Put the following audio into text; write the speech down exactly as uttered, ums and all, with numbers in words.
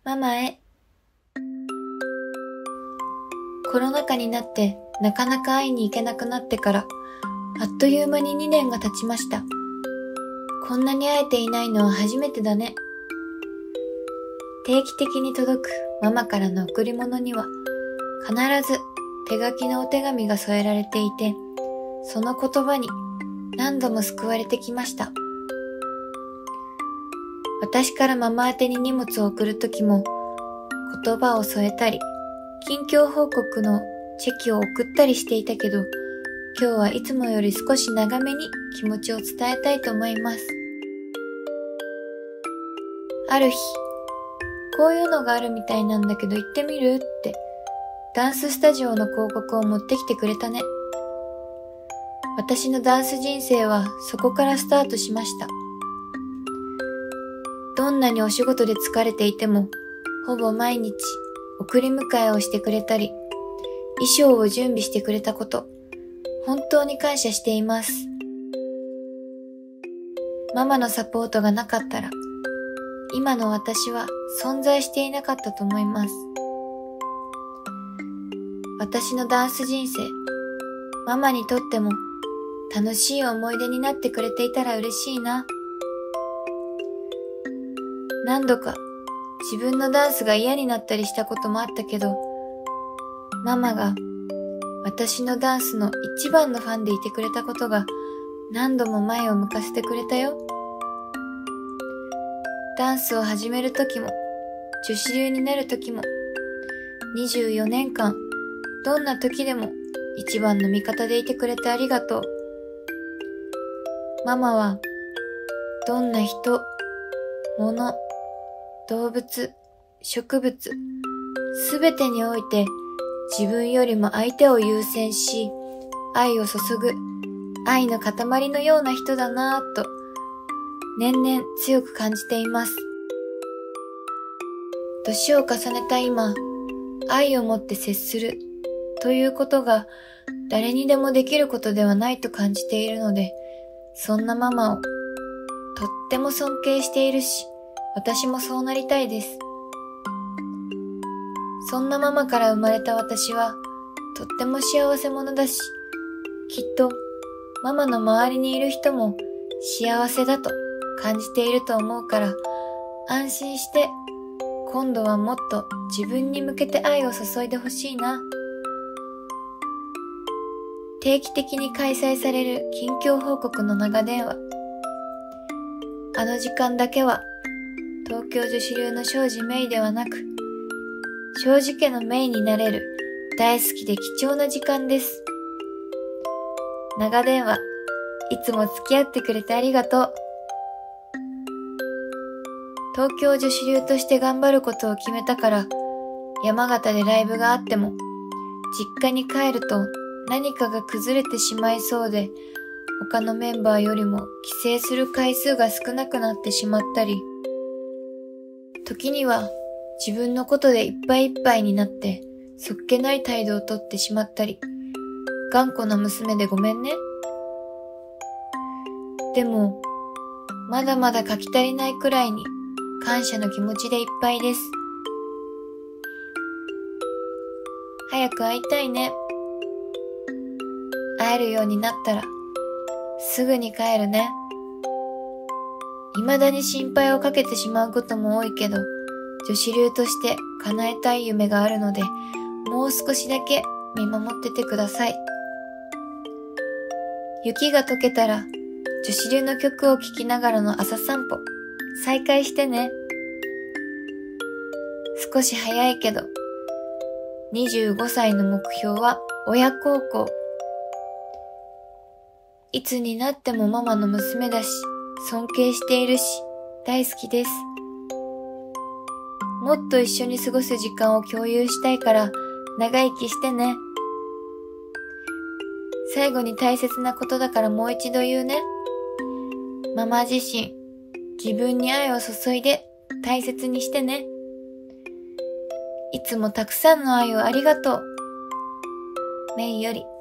ママへ。コロナ禍になってなかなか会いに行けなくなってから、あっという間ににねんが経ちました。こんなに会えていないのは初めてだね。定期的に届くママからの贈り物には、必ず手書きのお手紙が添えられていて、その言葉に何度も救われてきました。私からママ宛てに荷物を送るときも、言葉を添えたり、近況報告のチェキを送ったりしていたけど、今日はいつもより少し長めに気持ちを伝えたいと思います。ある日、こういうのがあるみたいなんだけど行ってみるって、ダンススタジオの広告を持ってきてくれたね。私のダンス人生はそこからスタートしました。どんなにお仕事で疲れていても、ほぼ毎日送り迎えをしてくれたり、衣装を準備してくれたこと、本当に感謝しています。ママのサポートがなかったら、今の私は存在していなかったと思います。私のダンス人生、ママにとっても楽しい思い出になってくれていたら嬉しいな。何度か自分のダンスが嫌になったりしたこともあったけど、ママが私のダンスの一番のファンでいてくれたことが何度も前を向かせてくれたよ。ダンスを始めるときも、女子流になるときも、にじゅうよねんかん、どんな時でも一番の味方でいてくれてありがとう。ママは、どんな人、物、動物、植物、すべてにおいて自分よりも相手を優先し、愛を注ぐ、愛の塊のような人だなぁと、年々強く感じています。年を重ねた今、愛を持って接するということが誰にでもできることではないと感じているので、そんなママをとっても尊敬しているし、私もそうなりたいです。そんなママから生まれた私はとっても幸せ者だし、きっとママの周りにいる人も幸せだと感じていると思うから、安心して今度はもっと自分に向けて愛を注いでほしいな。定期的に開催される近況報告の長電話。あの時間だけは東京女子流の庄司メイではなく、庄司家のメイになれる大好きで貴重な時間です。長電話、いつも付き合ってくれてありがとう。東京女子流として頑張ることを決めたから、山形でライブがあっても、実家に帰ると何かが崩れてしまいそうで、他のメンバーよりも帰省する回数が少なくなってしまったり、時には自分のことでいっぱいいっぱいになって、そっけない態度をとってしまったり、頑固な娘でごめんね。でも、まだまだ書き足りないくらいに感謝の気持ちでいっぱいです。早く会いたいね。会えるようになったら、すぐに帰るね。未だに心配をかけてしまうことも多いけど、女子流として叶えたい夢があるので、もう少しだけ見守っててください。雪が溶けたら、女子流の曲を聴きながらの朝散歩、再開してね。少し早いけど、にじゅうごさいの目標は親孝行。いつになってもママの娘だし、尊敬しているし、大好きです。もっと一緒に過ごす時間を共有したいから、長生きしてね。最後に大切なことだからもう一度言うね。ママ自身、自分に愛を注いで大切にしてね。いつもたくさんの愛をありがとう。メイより。